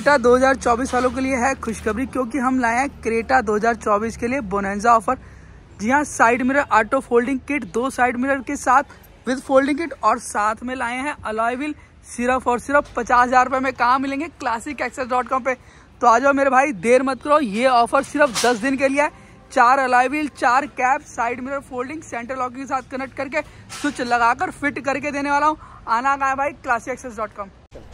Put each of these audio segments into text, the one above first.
Creta 2024 वालों के लिए है खुशखबरी, क्योंकि हम लाए हैं क्रेटा 2024 के लिए बोनेंजा ऑफर। जी हाँ, side mirror auto folding kit, 2 side mirror के साथ विद फोल्डिंग किट, और साथ में लाए हैं अलॉय व्हील सिर्फ और सिर्फ 50,000 रुपये में। कहाँ मिलेंगे? classicaccess.com पे। तो आ जाओ मेरे भाई, देर मत करो। ये ऑफर सिर्फ 10 दिन के लिए है। 4 alloy wheel, 4 cap, side mirror folding, center lock के साथ कनेक्ट करके स्विच लगाकर फिट करके देने वाला हूँ। आना कहाँ है भाई? classicaccess.com।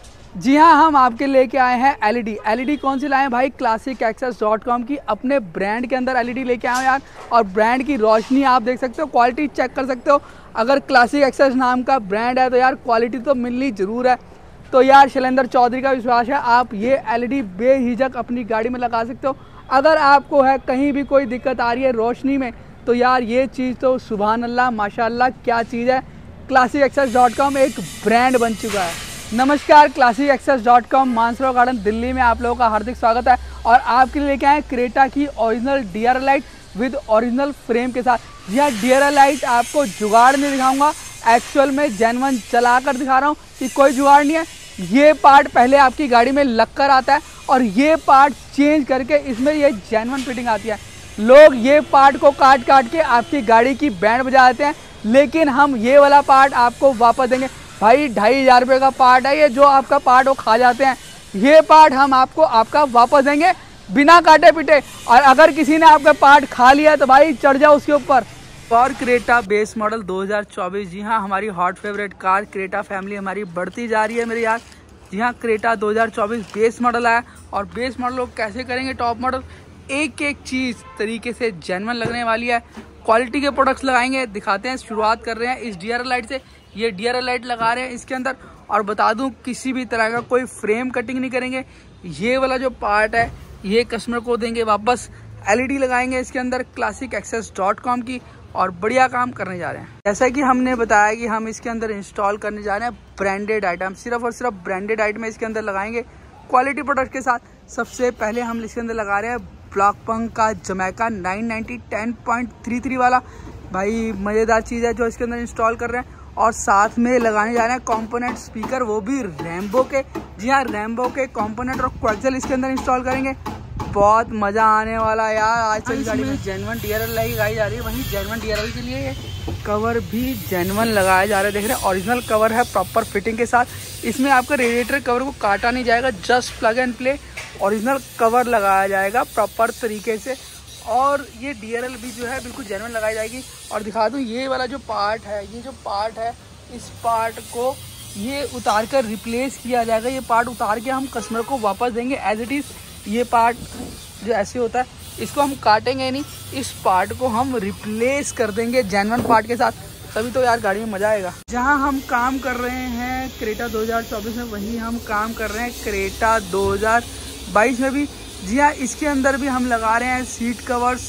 जी हाँ, हम आपके लेके आए हैं एलईडी कौन सी लाए हैं भाई? classicaccess.com की अपने ब्रांड के अंदर एलईडी लेके आए हैं यार। और ब्रांड की रोशनी आप देख सकते हो, क्वालिटी चेक कर सकते हो। अगर classicaccess नाम का ब्रांड है तो यार क्वालिटी तो मिलनी जरूर है। तो यार शैलेंद्र चौधरी का विश्वास है, आप ये एलईडी बेहिचक अपनी गाड़ी में लगा सकते हो। अगर आपको है कहीं भी कोई दिक्कत आ रही है रोशनी में, तो यार ये चीज़ तो सुभान अल्लाह माशाअल्लाह क्या चीज़ है। classicaccess.com एक ब्रांड बन चुका है। नमस्कार, classicaccess.com मानसरोवर गार्डन दिल्ली में आप लोगों का हार्दिक स्वागत है। और आपके लिए लेके आए क्रेटा की original DRL light with original frame के साथ। यह डीआरएल लाइट आपको जुगाड़ नहीं दिखाऊंगा, एक्चुअल में जेन्युइन चला कर दिखा रहा हूँ कि कोई जुगाड़ नहीं है। ये पार्ट पहले आपकी गाड़ी में लग कर आता है और ये पार्ट चेंज करके इसमें ये जेन्युइन फिटिंग आती है। लोग ये पार्ट को काट के आपकी गाड़ी की बैंड बजा देते हैं, लेकिन हम ये वाला पार्ट आपको वापस देंगे। भाई 2,500 रुपये का पार्ट है ये, जो आपका पार्ट वो खा जाते हैं। ये पार्ट हम आपको आपका वापस देंगे बिना काटे पीटे। और अगर किसी ने आपका पार्ट खा लिया तो भाई चढ़ जाओ उसके ऊपर। और क्रेटा बेस मॉडल 2024, जी हाँ, हमारी hot favourite car Creta family हमारी बढ़ती जा रही है मेरे यार। जी हाँ, क्रेटा 2024 बेस मॉडल आया। और बेस मॉडल लोग कैसे करेंगे टॉप मॉडल? एक एक चीज़ तरीके से जेन्युइन लगने वाली है। क्वालिटी के प्रोडक्ट्स लगाएंगे, दिखाते हैं। शुरुआत कर रहे हैं इस डीआरएल लाइट से। ये डीआरएल लाइट लगा रहे हैं इसके अंदर। और बता दूं, किसी भी तरह का कोई फ्रेम कटिंग नहीं करेंगे। ये वाला जो पार्ट है ये कस्टमर को देंगे वापस। एलईडी लगाएंगे इसके अंदर classicaccess.com की, और बढ़िया काम करने जा रहे हैं। जैसा कि हमने बताया कि हम इसके अंदर इंस्टॉल करने जा रहे हैं ब्रांडेड आइटम, सिर्फ और सिर्फ ब्रांडेड आइटम इसके अंदर लगाएंगे क्वालिटी प्रोडक्ट के साथ। सबसे पहले हम इसके अंदर लगा रहे हैं ब्लॉकपंक का जमैका 990 10.33 वाला। भाई मज़ेदार चीज़ है जो इसके अंदर इंस्टॉल कर रहे हैं। और साथ में लगाने जा रहे हैं कंपोनेंट स्पीकर, वो भी रैम्बो के। जी हाँ, रैम्बो के कंपोनेंट और कोएक्सियल इसके अंदर इंस्टॉल करेंगे। बहुत मज़ा आने वाला यार। आज चल गाड़ी में जेन्युइन डीआरएल लगाई जा रही है। वहीं जेन्युइन डीआरएल के लिए ये कवर भी जेन्युइन लगाया जा रहा है। देख रहे हैं, ओरिजिनल कवर है प्रॉपर फिटिंग के साथ। इसमें आपका रेडिएटर कवर को काटा नहीं जाएगा, just plug and play original cover लगाया जाएगा प्रॉपर तरीके से। और ये डीआरएल भी जो है बिल्कुल जेन्युइन लगाई जाएगी। और दिखा दूँ, ये वाला जो पार्ट है, ये जो पार्ट है, इस पार्ट को ये उतार कर रिप्लेस किया जाएगा। ये पार्ट उतार के हम कस्टमर को वापस देंगे एज इट इज़। ये पार्ट जो ऐसे होता है, इसको हम काटेंगे नहीं, इस पार्ट को हम रिप्लेस कर देंगे जेन्युइन पार्ट के साथ। तभी तो यार गाड़ी में मज़ा आएगा। जहां हम काम कर रहे हैं क्रेटा 2024 में, वहीं हम काम कर रहे हैं क्रेटा 2022 में भी। जी हाँ, इसके अंदर भी हम लगा रहे हैं seat covers,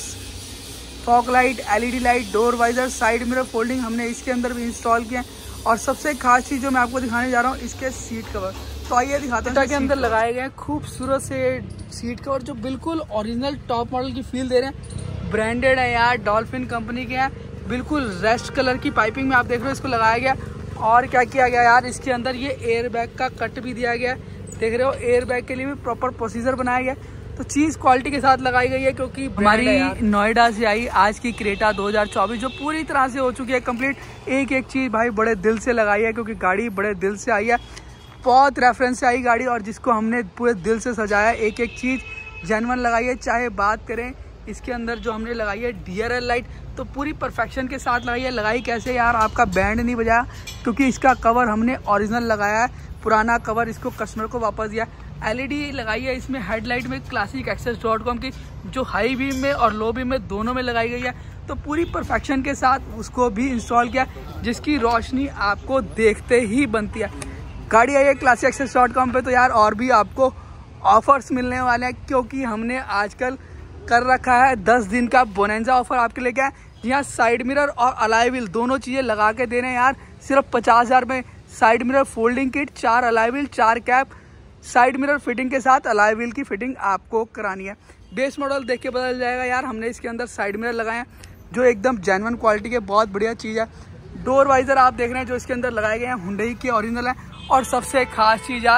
fog light, LED light, door visor, side mirror folding हमने इसके अंदर भी इंस्टॉल किए हैं। और सबसे खास चीज़ जो मैं आपको दिखाने जा रहा हूँ, इसके सीट कवर। तो आइए दिखाते हैं। के अंदर लगाए गए हैं खूबसूरत से सीट कवर जो बिल्कुल ओरिजिनल टॉप मॉडल की फील दे रहे हैं। ब्रांडेड है यार, डॉल्फिन कंपनी के हैं। बिल्कुल रेस्ट कलर की पाइपिंग में आप देख रहे हो इसको लगाया गया। और क्या किया गया यार, इसके अंदर ये एयर बैग का कट भी दिया गया। देख रहे हो, एयर बैग के लिए भी प्रॉपर प्रोसीजर बनाया गया। तो चीज़ क्वालिटी के साथ लगाई गई है, क्योंकि हमारी नोएडा से आई आज की क्रेटा 2024 जो पूरी तरह से हो चुकी है कंप्लीट। एक एक चीज़ भाई बड़े दिल से लगाई है, क्योंकि गाड़ी बड़े दिल से आई है। बहुत रेफरेंस से आई गाड़ी, और जिसको हमने पूरे दिल से सजाया। एक एक चीज़ जेन्युइन लगाई है। चाहे बात करें इसके अंदर जो हमने लगाई है डीआरएल लाइट, तो पूरी परफेक्शन के साथ लगाई है। लगाई कैसे यार, आपका बैंड नहीं बजाया, क्योंकि इसका कवर हमने ओरिजिनल लगाया है। पुराना कवर इसको कस्टमर को वापस दिया। एलईडी लगाई है इसमें हेडलाइट में classicaccess.com की, जो हाई बीम में और लो बीम में दोनों में लगाई गई है। तो पूरी परफेक्शन के साथ उसको भी इंस्टॉल किया, जिसकी रोशनी आपको देखते ही बनती है। गाड़ी आई है classicaccess.com पे, तो यार और भी आपको ऑफर्स मिलने वाले हैं, क्योंकि हमने आजकल कर रखा है 10 दिन का बोनेंजा ऑफर आपके लिए। क्या है, यहाँ साइड मिरर और अलॉय व्हील दोनों चीज़ें लगा के दे रहे हैं यार सिर्फ 50,000 में। Side mirror folding kit, 4 alloy wheel, 4 cap, side mirror fitting के साथ अलॉय व्हील की फिटिंग आपको करानी है। बेस मॉडल देख के बदल जाएगा यार। हमने इसके अंदर साइड मिरर लगाए हैं जो एकदम जेन्युइन क्वालिटी के, बहुत बढ़िया चीज़ है। डोर वाइजर आप देख रहे हैं जो इसके अंदर लगाए गए हैं हुंडई के ओरिजिनल है। और सबसे खास चीज़ यार,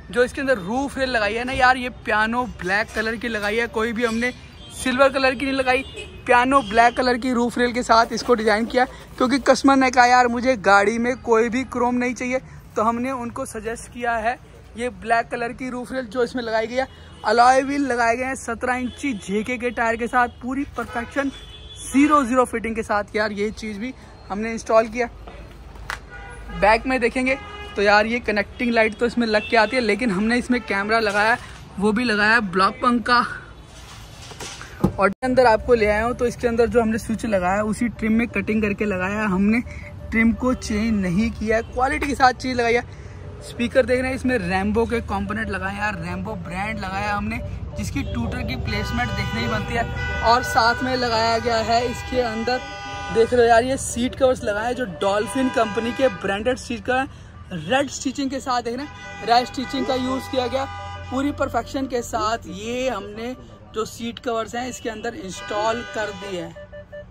जो इसके अंदर रूफ रेल लगाई है ना यार, ये पियानो ब्लैक कलर की लगाई है, कोई भी हमने सिल्वर कलर की नहीं लगाई, पियानो ब्लैक कलर की रूफ रेल के साथ इसको डिज़ाइन किया। क्योंकि कस्टमर ने कहा यार मुझे गाड़ी में कोई भी क्रोम नहीं चाहिए, तो हमने उनको सजेस्ट किया है ये ब्लैक कलर की रूफ रेल जो इसमें लगाई गई है। अलॉय व्हील लगाए गए हैं 17 इंची जेके के टायर के साथ, पूरी परफेक्शन 0-0 फिटिंग के साथ यार, ये चीज़ भी हमने इंस्टॉल किया। बैक में देखेंगे तो यार ये कनेक्टिंग लाइट तो इसमें लग के आती है, लेकिन हमने इसमें कैमरा लगाया, वो भी लगाया है ब्लॉक पंख का। और अंदर आपको ले आया हूँ तो इसके अंदर जो हमने स्विच लगाया उसी ट्रिम में कटिंग करके लगाया है, हमने ट्रिम को चेंज नहीं किया है, क्वालिटी के साथ चीज़ लगाई है। स्पीकर देख रहे हैं, इसमें रैम्बो के कंपोनेंट लगाए हैं यार, रैम्बो ब्रांड लगाया हमने, जिसकी टूटर की प्लेसमेंट देखने ही बनती है। और साथ में लगाया गया है इसके अंदर देख रहे हो यार, ये सीट कवर्स लगाए जो डॉल्फिन कंपनी के branded seat cover, red stitching के साथ देख रहे हैं, रेड स्टिचिंग का यूज़ किया गया पूरी परफेक्शन के साथ। ये हमने जो सीट कवर्स हैं इसके अंदर इंस्टॉल कर दिए हैं।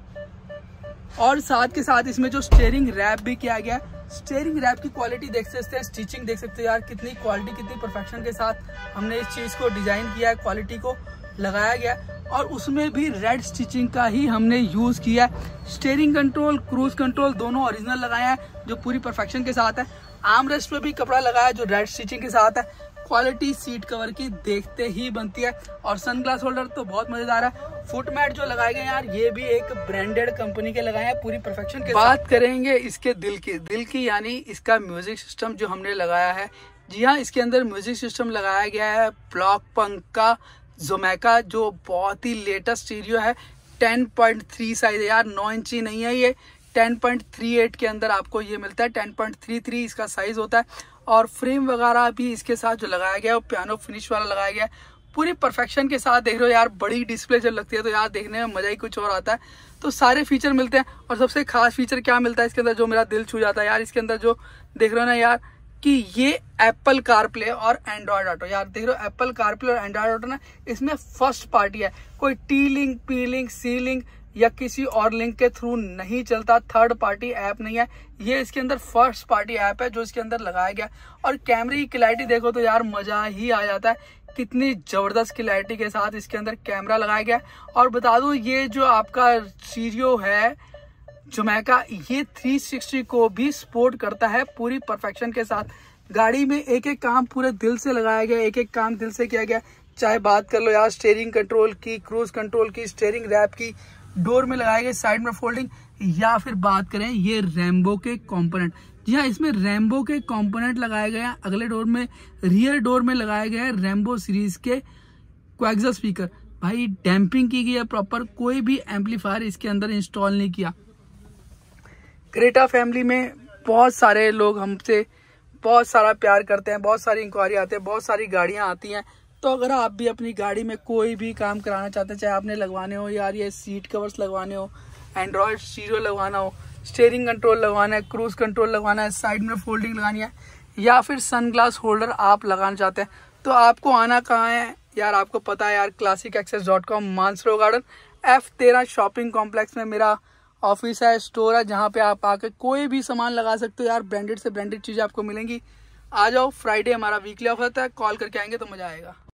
और साथ के साथ इसमें जो स्टीयरिंग रैप भी किया गया, स्टीयरिंग रैप की क्वालिटी देख सकते हैं, स्टिचिंग देख सकते हो यार, कितनी क्वालिटी कितनी परफेक्शन के साथ हमने इस चीज़ को डिज़ाइन किया है, क्वालिटी को लगाया गया। और उसमें भी रेड स्टिचिंग का ही हमने यूज़ किया है। स्टीयरिंग कंट्रोल, क्रूज कंट्रोल दोनों ओरिजिनल लगाए हैं जो पूरी परफेक्शन के साथ है। आर्मरेस्ट पे भी कपड़ा लगाया जो रेड स्टिचिंग के साथ है। क्वालिटी सीट कवर की देखते ही बनती है। और सनग्लास होल्डर तो बहुत मजेदार है। फुट मैट जो लगाए गए यार, ये भी एक ब्रांडेड कंपनी के लगाए हैं पूरी परफेक्शन के। बात करेंगे इसके दिल की यानी इसका म्यूजिक सिस्टम जो हमने लगाया है। जी हाँ, इसके अंदर म्यूजिक सिस्टम लगाया गया है ब्लॉक पंख का जोमैका, जो बहुत ही लेटेस्ट स्टीरियो है। 10.3 साइज है यार, 9 इंची नहीं है ये, 10.38 के अंदर आपको ये मिलता है। 10.33 इसका साइज होता है। और फ्रेम वगैरह भी इसके साथ जो लगाया गया है वो पियानो फिनिश वाला लगाया गया है, पूरी परफेक्शन के साथ। देख रहे हो यार, बड़ी डिस्प्ले जब लगती है तो यार देखने में मजा ही कुछ और आता है। तो सारे फीचर मिलते हैं। और सबसे खास फीचर क्या मिलता है इसके अंदर जो मेरा दिल छू जाता है यार, इसके अंदर जो देख रहे हो ना यार कि ये एप्पल कारप्ले और एंड्रॉयड ऑटो, यार देख रहे हो एप्पल कारप्ले और एंड्रॉयड ऑटो ना इसमें फर्स्ट पार्टी है। कोई T link, P link, C link या किसी और लिंक के थ्रू नहीं चलता, थर्ड पार्टी ऐप नहीं है ये, इसके अंदर फर्स्ट पार्टी ऐप है जो इसके अंदर लगाया गया। और कैमरे की क्लैरिटी देखो तो यार मजा ही आ जाता है, कितनी जबरदस्त क्लैरिटी के साथ इसके अंदर कैमरा लगाया गया। और बता दूं ये जो आपका स्टीरियो है जोमैका, ये 360 को भी सपोर्ट करता है पूरी परफेक्शन के साथ। गाड़ी में एक एक काम पूरे दिल से लगाया गया, एक एक काम दिल से किया गया। चाहे बात कर लो यार स्टीयरिंग कंट्रोल की, क्रूज कंट्रोल की, स्टीयरिंग रैप की, डोर में लगाए गए साइड में फोल्डिंग, या फिर बात करें ये रैम्बो के कंपोनेंट। जी हाँ, इसमें रैम्बो के कंपोनेंट लगाए गए हैं। अगले डोर में, रियर डोर में लगाए गए हैं रैम्बो सीरीज के क्वैक्जा स्पीकर। भाई डैम्पिंग की गई है प्रॉपर, कोई भी एम्पलीफायर इसके अंदर इंस्टॉल नहीं किया। क्रेटा फैमिली में बहुत सारे लोग हमसे बहुत सारा प्यार करते हैं, बहुत सारी इंक्वायरी आते हैं, बहुत सारी गाड़ियां आती हैं। तो अगर आप भी अपनी गाड़ी में कोई भी काम कराना चाहते हैं, चाहे आपने लगवाने हो यार ये सीट कवर्स लगवाने हो, एंड्रॉयड स्टीरियो लगवाना हो, स्टीयरिंग कंट्रोल लगवाना है, क्रूज कंट्रोल लगवाना है, साइड में फोल्डिंग लगानी है, या फिर सनग्लास होल्डर आप लगाना चाहते हैं, तो आपको आना कहाँ है यार, आपको पता है यार, classicaccess.com, Mansarovar garden F13 shopping complex में मेरा ऑफिस है, स्टोर है, जहाँ पे आप आकर कोई भी सामान लगा सकते हो यार। ब्रांडेड से ब्रांडेड चीजें आपको मिलेंगी। आ जाओ, फ्राइडे हमारा वीकली ऑफ होता है, कॉल करके आएंगे तो मजा आएगा।